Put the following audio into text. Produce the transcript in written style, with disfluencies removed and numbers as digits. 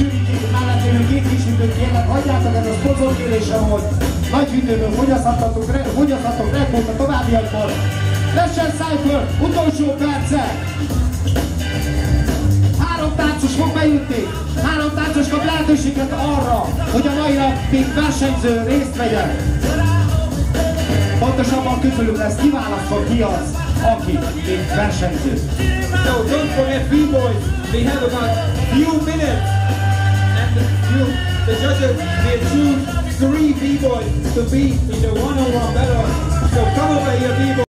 mellett élő két kisütőt kérlek, hagyjátok, ez a szponzor kérése volt. Nagy hűtőből fogyaszthatok Red Bullt a továbbiakban. Lessen Cypher, utolsó perce. 3 táncos fog bejutni. 3 táncos kap lehetőséget arra, hogy a mai nap még versenyző részt vegyen. Pontosabban közülük lesz kiválasztva ki az, aki még versenyző. So don't forget B-boys, we have about few minutes and the judges will choose 3 B-boys to be in the one-on-one battle. So come over here B-boys.